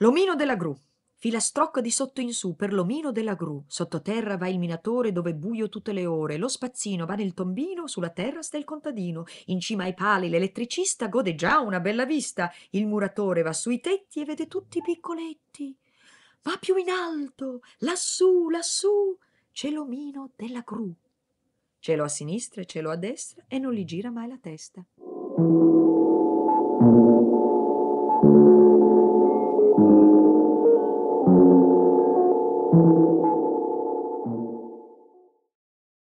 L'omino della gru. Filastrocca di sotto in su per l'omino della gru. Sottoterra va il minatore dove è buio tutte le ore. Lo spazzino va nel tombino, sulla terra sta il contadino. In cima ai pali l'elettricista gode già una bella vista. Il muratore va sui tetti e vede tutti piccoletti. Ma più in alto, lassù, lassù, c'è l'omino della gru. Cielo a sinistra e cielo a destra e non gli gira mai la testa.